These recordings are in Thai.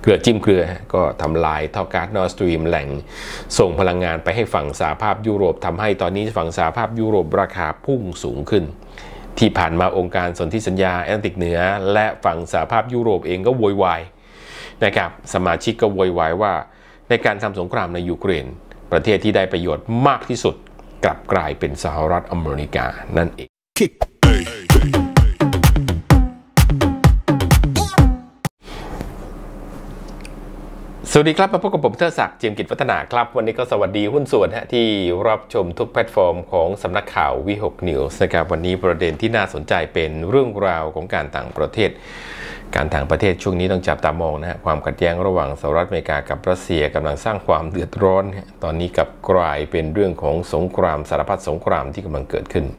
เกลือจิ้มเกลือก็ทำลายท่อก๊าซนอร์ดสตรีมแหล่งส่งพลังงานไปให้ฝั่งสหภาพยุโรปทำให้ตอนนี้ฝั่งสหภาพยุโรปราคาพุ่งสูงขึ้นที่ผ่านมาองค์การสนธิสัญญาแอตแลนติกเหนือและฝั่งสหภาพยุโรปเองก็โวยวายนะครับสมาชิกก็โวยวายว่าในการทำสงครามในยูเครนประเทศที่ได้ประโยชน์มากที่สุดกลับกลายเป็นสหรัฐอเมริกานั่นเองสวัสดีครับมาพบกับผมเทิดศักดิ์ เจียมกิจวัฒนาครับวันนี้ก็สวัสดีหุ้นส่วนที่รับชมทุกแพลตฟอร์มของสำนักข่าววิหกนิวส์นะครับวันนี้ประเด็นที่น่าสนใจเป็นเรื่องราวของการต่างประเทศช่วงนี้ต้องจับตามองความขัดแย้งระหว่างสหรัฐอเมริกากับรัสเซียกำลังสร้างความเดือดร้อนตอนนี้กลับกลายเป็นเรื่องของสงครามสารพัดสงครามที่กำลังเกิดขึ้น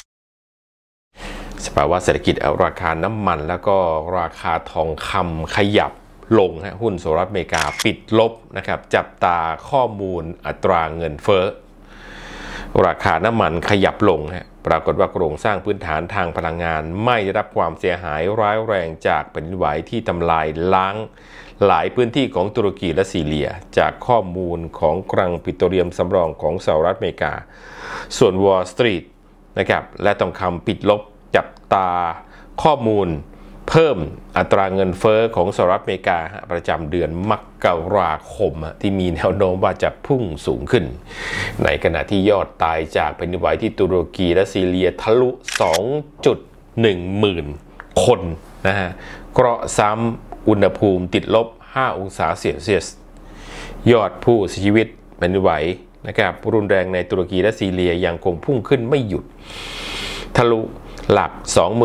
สภาวะเศรษฐกิจราคาน้ำมันแล้วก็ราคาทองคำขยับลงหุ้นสหรัฐอเมริกาปิดลบนะครับจับตาข้อมูลอัตราเงินเฟ้อราคาน้ำมันขยับลงปรากฏว่าโครงสร้างพื้นฐานทางพลังงานไม่ได้รับความเสียหายร้ายแรงจากแผ่นดินไหวที่ทำลายล้างหลายพื้นที่ของตุรกีและซีเรียจากข้อมูลของคลังปิโตรเลียมสำรองของสหรัฐอเมริกาส่วน Wall Street นะครับและทองคำปิดลบจับตาข้อมูลเพิ่มอัตราเงินเฟ้อของสหรัฐอเมริกาประจำเดือนมกราคมที่มีแนวโน้มว่าจะพุ่งสูงขึ้นในขณะที่ยอดตายจากแผ่นดินไหวที่ตุรกีและซีเรียทะลุ 2.1 หมื่นคนเกราะซ้ำอุณหภูมิติดลบ 5 องศาเซลเซียสยอดผู้เสียชีวิตแผ่นดินไหวนะครับรุนแรงในตุรกีและซีเรียยังคงพุ่งขึ้นไม่หยุดทะลุหลัก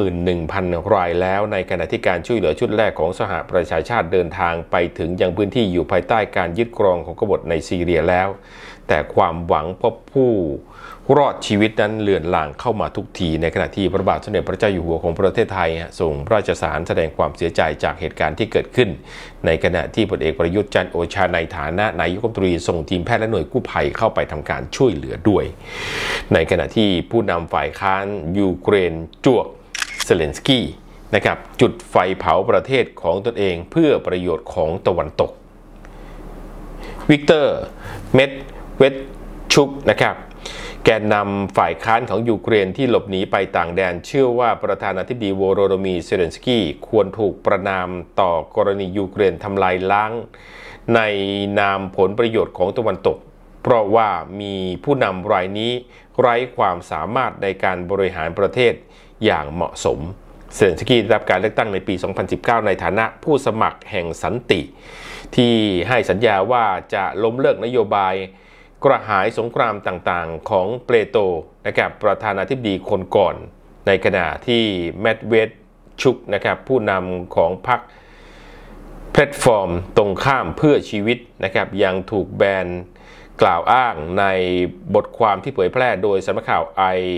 21,000 รายแล้วในขณะที่การช่วยเหลือชุดแรกของสหประชาชาติเดินทางไปถึงยังพื้นที่อยู่ภายใต้การยึดครองของกบฏในซีเรียแล้วแต่ความหวังพบผู้รอดชีวิตนั้นเลือนลางเข้ามาทุกทีในขณะที่พระบาทสมเด็จพระเจ้าอยู่หัวของประเทศไทยส่งพระราชสารแสดงความเสียใจจากเหตุการณ์ที่เกิดขึ้นในขณะที่พลเอกประยุทธ์จันทร์โอชาในฐานะนายกรัฐมนตรีส่งทีมแพทย์และหน่วยกู้ภัยเข้าไปทำการช่วยเหลือด้วยในขณะที่ผู้นำฝ่ายค้านยูเครนจวกเซเลนสกี้นะครับจุดไฟเผาประเทศของตนเองเพื่อประโยชน์ของตะวันตกวิกเตอร์เมดเวดชุกนะครับแกนนำฝ่ายค้านของยูเครนที่หลบหนีไปต่างแดนเชื่อว่าประธานาธิบดีโวโรโดมีร์เซเลนสกี้ควรถูกประณามต่อกรณียูเครนทำลายล้างในนามผลประโยชน์ของตะวันตกเพราะว่ามีผู้นำรายนี้ไร้ความสามารถในการบริหารประเทศอย่างเหมาะสมเซเลนสกี้ได้รับการเลือกตั้งในปี 2019 ในฐานะผู้สมัครแห่งสันติที่ให้สัญญาว่าจะล้มเลิกนโยบายกระหายสงครามต่างๆของเปโตรนะครับประธานาธิบดีคนก่อนในขณะที่แมดเวดชุกนะครับผู้นำของพรรคแพลตฟอร์มตรงข้ามเพื่อชีวิตนะครับยังถูกแบนกล่าวอ้างในบทความที่เผยแพร่โดยสำนักข่าว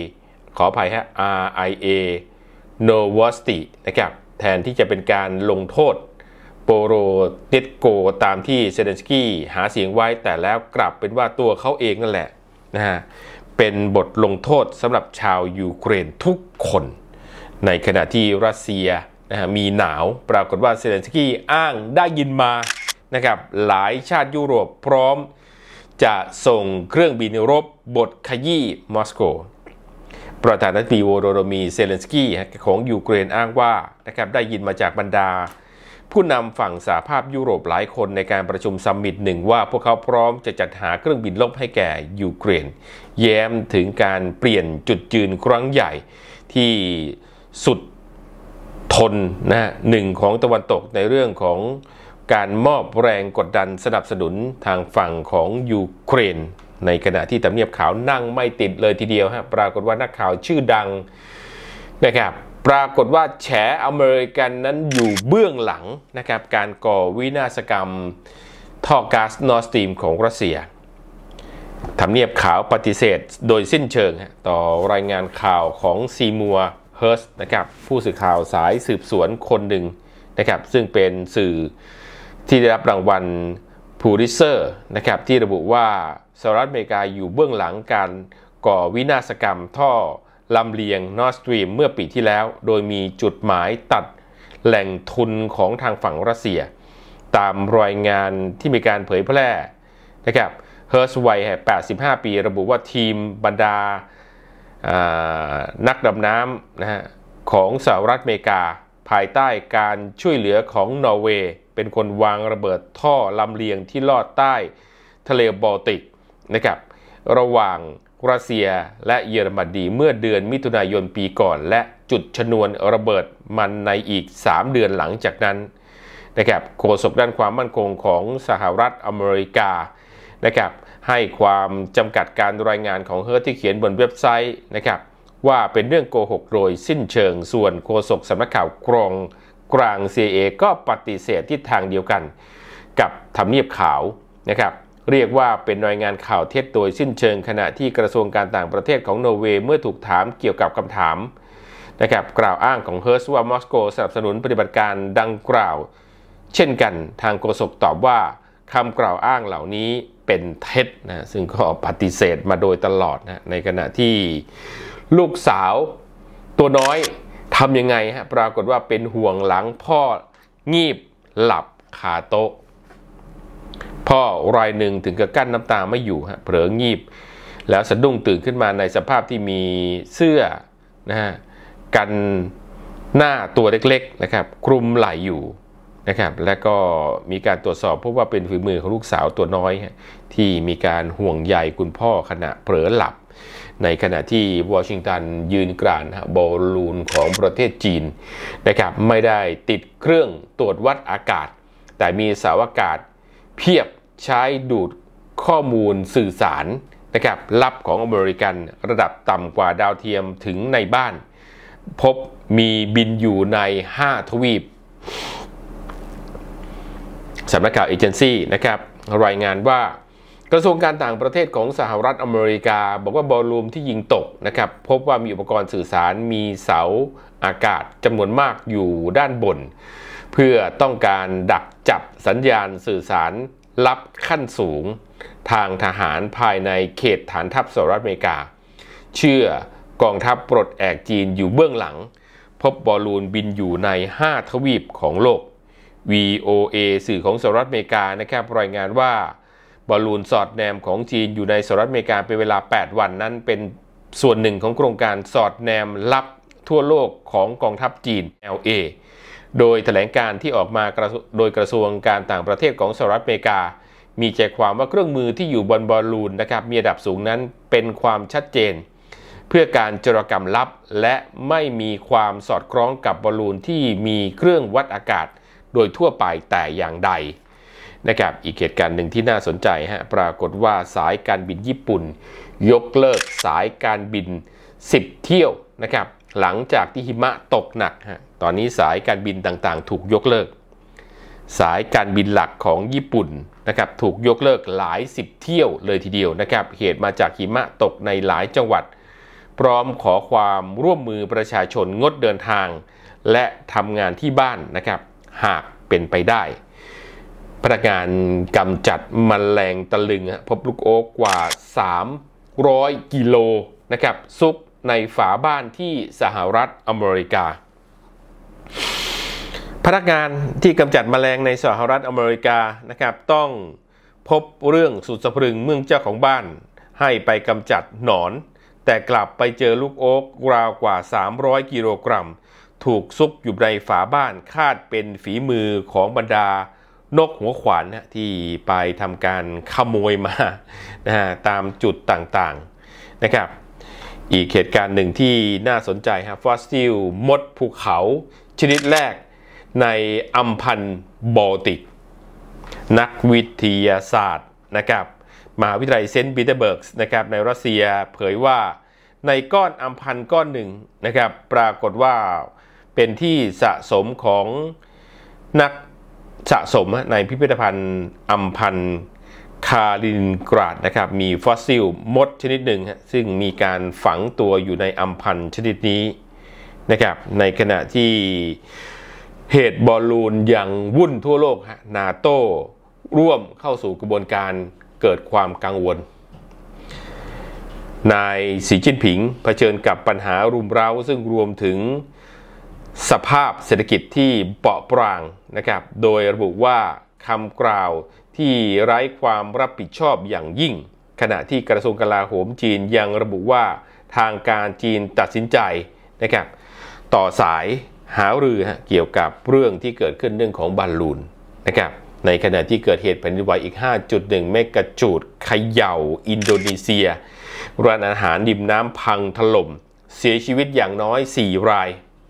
RIA Novosti นะครับแทนที่จะเป็นการลงโทษโปโรเตโกตามที่เซเลนสกี้หาเสียงไว้แต่แล้วกลับเป็นว่าตัวเขาเองนั่นแหละเป็นบทลงโทษสำหรับชาวยูเครนทุกคนในขณะที่รัสเซียมีหนาวปรากฏว่าเซเลนสกี้อ้างได้ยินมานะครับหลายชาติยุโรปพร้อมจะส่งเครื่องบินรบบดขยี้มอสโกประธานาธิบดีโวโรโดมีร์เซเลนสกี้ของยูเครนอ้างว่านะครับได้ยินมาจากบรรดาผู้นำฝั่งสหภาพยุโรปหลายคนในการประชุมซัมมิตหนึ่งว่าพวกเขาพร้อมจะจัดหาเครื่องบินรบให้แก่ยูเครนแย้มถึงการเปลี่ยนจุดยืนครั้งใหญ่ที่สุดทนหนึ่งของตะวันตกในเรื่องของการมอบแรงกดดันสนับสนุนทางฝั่งของยูเครนในขณะที่ทำเนียบขาวนั่งไม่ติดเลยทีเดียวปรากฏว่านักข่าวชื่อดังนะครับปรากฏว่าแฉอเมริกันนั้นอยู่เบื้องหลังนะครับการก่อวินาศกรรมท่อก๊าซนอร์ดสตรีมของรัสเซียทำเนียบขาวปฏิเสธโดยสิ้นเชิงต่อรายงานข่าวของซีมัวเฮิร์สนะครับผู้สื่อข่าวสายสืบสวนคนหนึ่งนะครับซึ่งเป็นสื่อที่ได้รับรางวัลพูลิเซอร์นะครับที่ระบุว่าสหรัฐอเมริกาอยู่เบื้องหลังการก่อวินาศกรรมท่อลำเลียงนอร์ดสตรีมเมื่อปีที่แล้วโดยมีจุดหมายตัดแหล่งทุนของทางฝั่งรัสเซียตามรายงานที่มีการเผยแพร่นะครับเฮิร์สวัย85 ปีระบุว่าทีมบรรดานักดำน้ำนะฮะของสหรัฐอเมริกาภายใต้การช่วยเหลือของนอร์เวย์เป็นคนวางระเบิดท่อลำเลียงที่ลอดใต้ทะเลบอลติกนะครับระหว่างรัสเซียและเยอรมนีเมื่อเดือนมิถุนายนปีก่อนและจุดชนวนระเบิดมันในอีก3 เดือนหลังจากนั้นนะครับโฆษกด้านความมั่นคงของสหรัฐอเมริกานะครับให้ความจำกัดการรายงานของเฮิร์ทที่เขียนบนเว็บไซต์นะครับว่าเป็นเรื่องโกหกโดยสิ้นเชิงส่วนโฆษกสำนักข่าวกลาง CIA ก็ปฏิเสธทิศทางเดียวกันกับทำเนียบขาวนะครับเรียกว่าเป็นรายงานข่าวเท็จโดยสิ้นเชิงขณะที่กระทรวงการต่างประเทศของนอร์เวย์เมื่อถูกถามเกี่ยวกับคำถามนะครับกล่าวอ้างของเฮิร์สว่ามอสโกสนับสนุนปฏิบัติการดังกล่าวเช่นกันทางโฆษกตอบว่าคำกล่าวอ้างเหล่านี้เป็นเท็จนะซึ่งก็ปฏิเสธมาโดยตลอดนะในขณะที่ลูกสาวตัวน้อยทำยังไงฮะปรากฏว่าเป็นห่วงหลังพ่องีบหลับคาโต๊ะพ่อรายหนึ่งถึงกับกั้นน้ำตาไม่อยู่ฮะเผลองีบแล้วสะดุ้งตื่นขึ้นมาในสภาพที่มีเสื้อนะฮะกันหน้าตัวเล็กๆนะครับคลุมไหล่อยู่นะครับและก็มีการตรวจสอบพบว่าเป็นฝีมือของลูกสาวตัวน้อยที่มีการห่วงใยคุณพ่อขณะเผลอหลับในขณะที่วอชิงตันยืนกรานบอลลูนของประเทศจีนนะครับไม่ได้ติดเครื่องตรวจวัดอากาศแต่มีเสาอากาศเพียบใช้ดูดข้อมูลสื่อสารนะครับลับของอเมริกันระดับต่ำกว่าดาวเทียมถึงในบ้านพบมีบินอยู่ใน5 ทวีปสำนักข่าวเอเจนซี่นะครับรายงานว่ากระทรวงการต่างประเทศของสหรัฐอเมริกาบอกว่าบอลลูนที่ยิงตกนะครับพบว่ามีอุปกรณ์สื่อสารมีเสาอากาศจำนวนมากอยู่ด้านบนเพื่อต้องการดักจับสัญญาณสื่อสารลับขั้นสูงทางทหารภายในเขตฐานทัพสหรัฐอเมริกาเชื่อกองทัพปลดแอกจีนอยู่เบื้องหลังพบบอลลูนบินอยู่ใน5 ทวีปของโลก VOA สื่อของสหรัฐอเมริกานะครับรายงานว่าบอลลูนสอดแนมของจีนอยู่ในสหรัฐอเมริกาเป็นเวลา8 วันนั้นเป็นส่วนหนึ่งของโครงการสอดแนมลับทั่วโลกของกองทัพจีน LA โดยแถลงการที่ออกมาโดยกระทรวงการต่างประเทศของสหรัฐอเมริกามีใจความว่าเครื่องมือที่อยู่บนบอลลูนนะครับมีระดับสูงนั้นเป็นความชัดเจนเพื่อการโจรกรรมลับและไม่มีความสอดคล้องกับบอลลูนที่มีเครื่องวัดอากาศโดยทั่วไปแต่อย่างใดนะครับอีกเหตุการณ์หนึ่งที่น่าสนใจฮะปรากฏว่าสายการบินญี่ปุ่นยกเลิกสายการบิน10 เที่ยวนะครับหลังจากที่หิมะตกหนักฮะตอนนี้สายการบินต่างๆถูกยกเลิกสายการบินหลักของญี่ปุ่นนะครับถูกยกเลิกหลาย10 เที่ยวเลยทีเดียวนะครับเหตุมาจากหิมะตกในหลายจังหวัดพร้อมขอความร่วมมือประชาชนงดเดินทางและทำงานที่บ้านนะครับหากเป็นไปได้พนักงานกำจัดแมลงตะลึงพบลูกโอ๊กกว่า300 กิโลนะครับซุกในฝาบ้านที่สหรัฐอเมริกาพนักงานที่กำจัดแมลงในสหรัฐอเมริกานะครับต้องพบเรื่องสุดสะพรึงเมื่อเจ้าของบ้านให้ไปกำจัดหนอนแต่กลับไปเจอลูกโอ๊กราวกว่า300 กิโลกรัมถูกซุกอยู่ในฝาบ้านคาดเป็นฝีมือของบรรดานกหัวขวานที่ไปทำการขโมยมาตามจุดต่างๆนะครับอีกเหตุการณ์หนึ่งที่น่าสนใจฟอสซิลมดภูเขาชนิดแรกในอัมพันธ์บอลติกนักวิทยาศาสตร์นะครับมหาวิทยาลัยเซนต์ปีเตอร์เบิร์กนะครับในรัสเซียเผยว่าในก้อนอัมพันธ์ก้อนหนึ่งนะครับปรากฏว่าเป็นที่สะสมของนักสะสมในพิพิธภัณฑ์อัมพันธ์คาลินินกราดนะครับมีฟอสซิลมดชนิดหนึ่งซึ่งมีการฝังตัวอยู่ในอัมพันธ์ชนิดนี้นะครับในขณะที่เหตุบอลลูนยังวุ่นทั่วโลกนาโต้ร่วมเข้าสู่กระบวนการเกิดความกังวลนายสีจิ้นผิงเผชิญกับปัญหารุมเร้าซึ่งรวมถึงสภาพเศรษฐกิจที่เปราะปรางนะครับโดยระบุว่าคำกล่าวที่ไร้ความรับผิดชอบอย่างยิ่งขณะที่กระทรวงกลาโหมจีนยังระบุว่าทางการจีนตัดสินใจนะครับต่อสายหารือเกี่ยวกับเรื่องที่เกิดขึ้นเรื่องของบอลลูนนะครับในขณะที่เกิดเหตุแผ่นดินไหวอีก 5.1 เมกะจูดเขย่าอินโดนีเซียร้านอาหารริมน้ำพังถล่มเสียชีวิตอย่างน้อย4 ราย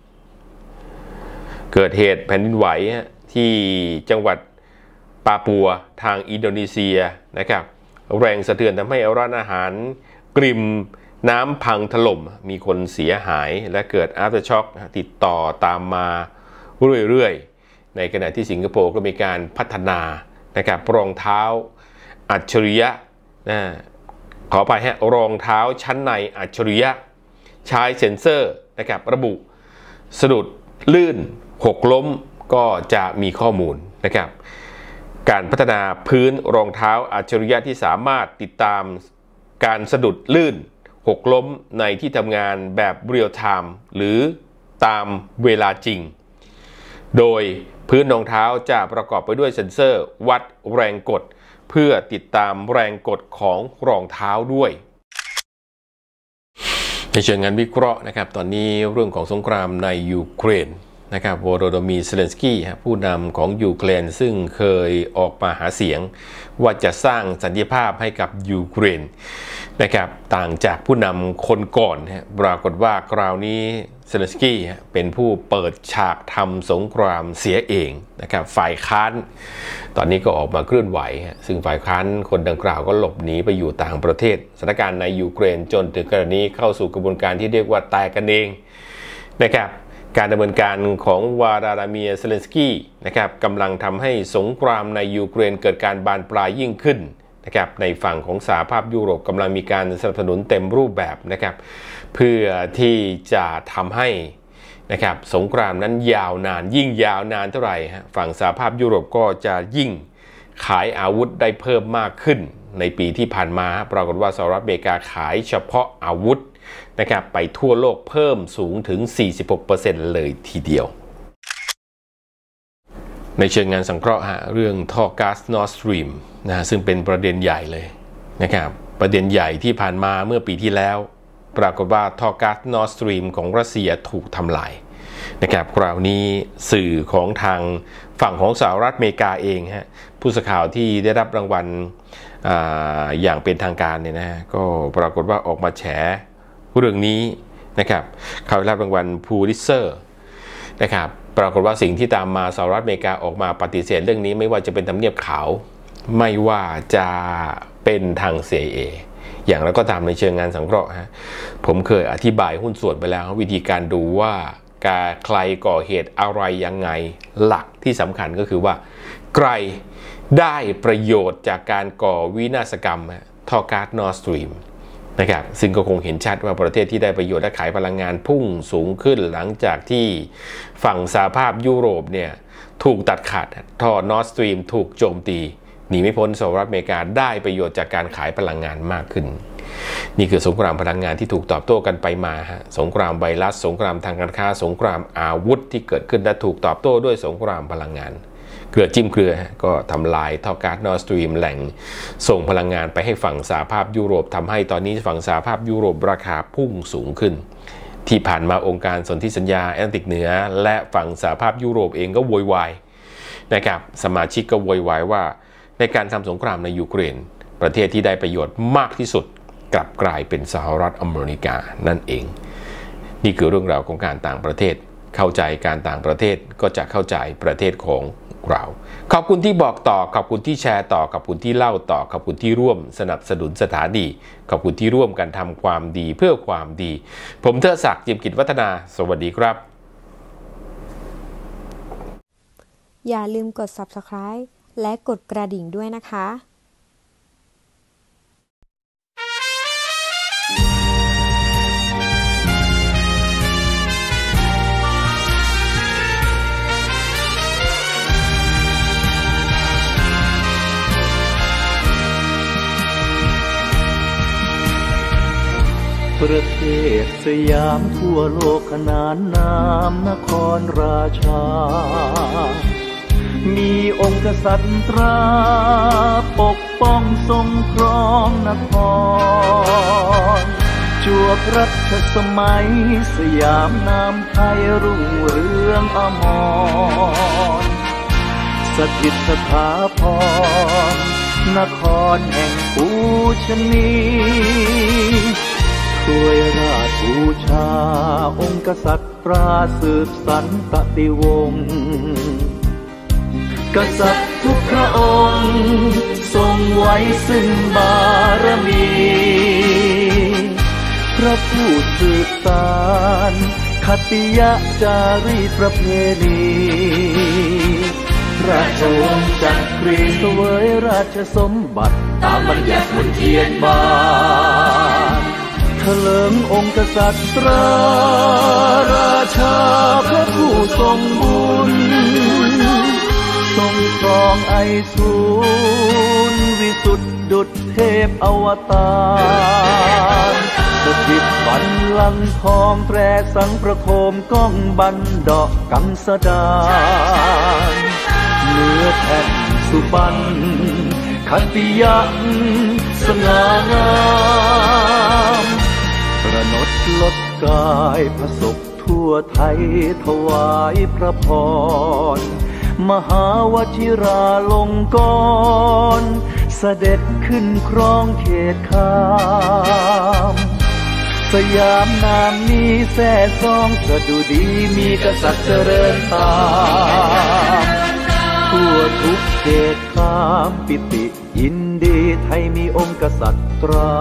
เกิดเหตุแผ่นดินไหวที่จังหวัดปาปัวทางอินโดนีเซียนะครับแรงสะเทือนทำให้ร้านอาหารริมน้ำพังถล่มมีคนเสียหายและเกิดอัฟเตอร์ช็อคติดต่อตามมาเรื่อยๆในขณะที่สิงคโปร์ก็มีการพัฒนานะครับรองเท้าอัจฉริยะขอไปรองเท้าชั้นในอัจฉริยะใช้เซ็นเซอร์นะครับระบุสะดุดลื่นหกล้มก็จะมีข้อมูลนะครับการพัฒนาพื้นรองเท้าอัจฉริยะที่สามารถติดตามการสะดุดลื่นหกล้มในที่ทำงานแบบเรียลไทม์หรือตามเวลาจริงโดยพื้นรองเท้าจะประกอบไปด้วยเซ็นเซอร์วัดแรงกดเพื่อติดตามแรงกดของรองเท้าด้วยในเชิงงานวิเคราะห์นะครับตอนนี้เรื่องของสงครามในยูเครนนะครับโวโรโดมีเซเลนสกี้ผู้นำของยูเครนซึ่งเคยออกมาหาเสียงว่าจะสร้างสันติภาพให้กับยูเครนนะครับต่างจากผู้นำคนก่อนปรากฏว่าคราวนี้เซเลนสกี้เป็นผู้เปิดฉากทำสงครามเสียเองนะครับฝ่ายค้านตอนนี้ก็ออกมาเคลื่อนไหวซึ่งฝ่ายค้านคนดังกล่าวก็หลบหนีไปอยู่ต่างประเทศสถานการณ์ในยูเครนจนถึงขณะนี้เข้าสู่กระบวนการที่เรียกว่าแตกกันเองนะครับการดำเนินการของวลาดาเมียร์ เซเลนสกี้นะครับกำลังทำให้สงครามในยูเครนเกิดการบานปลายยิ่งขึ้นนะครับในฝั่งของสหภาพยุโรปกำลังมีการสนับสนุนเต็มรูปแบบนะครับเพื่อที่จะทำให้นะครับสงครามนั้นยาวนานยิ่งยาวนานเท่าไหร่ฝั่งสหภาพยุโรปก็จะยิ่งขายอาวุธได้เพิ่มมากขึ้นในปีที่ผ่านมาปรากฏว่าสหรัฐอเมริกาขายเฉพาะอาวุธนะครับไปทั่วโลกเพิ่มสูงถึง 46% เลยทีเดียวในเชิงงานสังเคราะห์เรื่องท่อก๊าซ Nord Stream ซึ่งเป็นประเด็นใหญ่เลยนะครับประเด็นใหญ่ที่ผ่านมาเมื่อปีที่แล้วปรากฏว่าท่อก๊าซ Nord Stream ของรัสเซียถูกทำลายนะครับคราวนี้สื่อของทางฝั่งของสหรัฐอเมริกาเองผู้สื่อข่าวที่ได้รับรางวัลอย่างเป็นทางการเนี่ยนะก็ปรากฏว่าออกมาแฉเรื่องนี้นะครับเขาได้รับรางวัลพูลิตเซอร์นะครับปรากฏว่าสิ่งที่ตามมาสหรัฐอเมริกาออกมาปฏิเสธเรื่องนี้ไม่ว่าจะเป็นทำเนียบขาวไม่ว่าจะเป็นทาง CIA อย่างไรก็ตามในเชิงงานสังเคราะห์ผมเคยอธิบายหุ้นส่วนไปแล้ววิธีการดูว่าใครก่อเหตุอะไรยังไงหลักที่สำคัญก็คือว่าใครได้ประโยชน์จากการก่อวินาศกรรมท่อก๊าซ Nord Streamนะครับซึ่งก็คงเห็นชัดว่าประเทศที่ได้ประโยชน์และขายพลังงานพุ่งสูงขึ้นหลังจากที่ฝั่งสหภาพยุโรปเนี่ยถูกตัดขาดท่อ Nord Stream ถูกโจมตีหนีไม่พ้นสหรัฐอเมริกาได้ประโยชน์จากการขายพลังงานมากขึ้นนี่คือสงครามพลังงานที่ถูกตอบโต้กันไปมาสงครามไวรัสสงครามทางการค้าสงครามอาวุธที่เกิดขึ้นและถูกตอบโต้ด้วยสงครามพลังงานเกลือจิ้มเกลือก็ทำลายท่อก๊าซ Nord Stream แหล่งส่งพลังงานไปให้ฝั่งสหภาพยุโรปทำให้ตอนนี้ฝั่งสหภาพยุโรปราคาพุ่งสูงขึ้นที่ผ่านมาองค์การสนธิสัญญาแอตแลนติกเหนือและฝั่งสหภาพยุโรปเองก็โวยวายนะครับสมาชิกก็โวยวายว่าในการทำสงครามในยูเครนประเทศที่ได้ประโยชน์มากที่สุดกลับกลายเป็นสหรัฐอเมริกานั่นเองนี่คือเรื่องราวของการต่างประเทศเข้าใจการต่างประเทศก็จะเข้าใจประเทศของเราขอบคุณที่บอกต่อขอบคุณที่แชร์ต่อขอบคุณที่เล่าต่อขอบคุณที่ร่วมสนับสนุนสถานีขอบคุณที่ร่วมกันทำความดีเพื่อความดีผมเทิดศักดิ์ จิมกิจวัฒนาสวัสดีครับอย่าลืมกด Subscribe และกดกระดิ่งด้วยนะคะประเทศสยามทั่วโลกขนานนามนครราชามีองค์กษัตริย์ตราปกป้องทรงครองนครจวบรัชสมัยสยามนามไทยรุ่งเรืองอมรสถิตสถาพรนครแห่งปูชนีช่วยราชบูชาองค์กษัตริย์ตราสืบสันตติวงศ์กษัตริย์ทุกพระองค์ทรงไว้ซึ่งบารมีพระผู้สืบสานคติยจารีตประเพณีราชวงศ์จักรีเสวยราชสมบัติตามบัญญัติมนเทียนบานเถลิงองค์กษัตริย์ตราราชาพระผู้ทรงบุญทรงครองไอสูรวิสุทธิดุจเทพอวตารสถิตบัลลังก์ทองแตรสังประโคมก้องบันดากังสดานเนื้อแผ่นสุบรรณคติยะสง่างามประนดลดกายพระศพทั่วไทยถวายพระพรมหาวชิราลงกรณ์เสด็จขึ้นครองเขตคามสยามนามนี้แท้ซองสดุดีมีกษัตริย์เจริญตามทั่วทุกเขตคามปิติยินดีไทยมีองค์กษัตริย์ตรา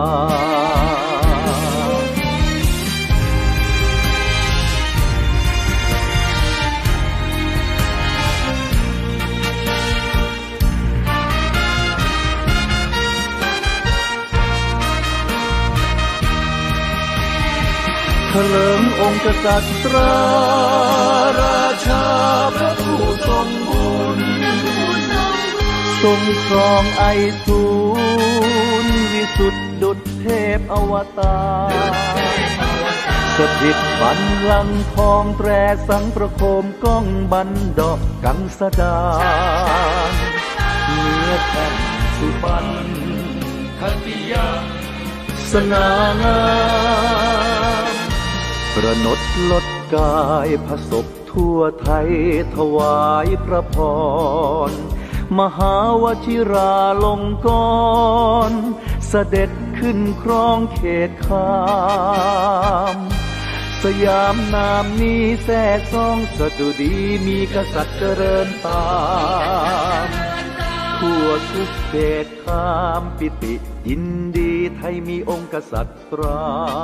เถลิงองค์กษัตริย์ตราราชาพระผู้ทรงบุญทรงครองไอสูรวิสุทธิดุจเทพอวตารสถิตบัลลังก์ทองแตรสังประโคมก้องบันดากังสดานเนื้อแผ่นสุพรรณคติยะสง่างามประนดลดกายพระศพทั่วไทยถวายพระพรมหาวชิราลงกรณ์เสด็จขึ้นครองเขตคามสยามนามนี้แท้ซองสดุดีมีกษัตริย์เจริญตามทั่วทุกเขตคามปิติยินดีไทยมีองค์กษัตริย์ตรา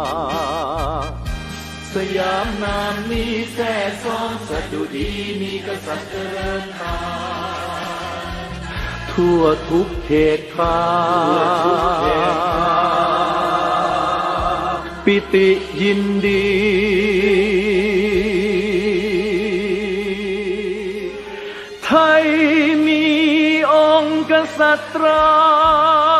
สยามนามนี้แท้ซองสดุดีมีกษัตริย์เจริญตามทั่วทุกเขตคามปิติยินดีไทยมีองค์กษัตริย์ตรา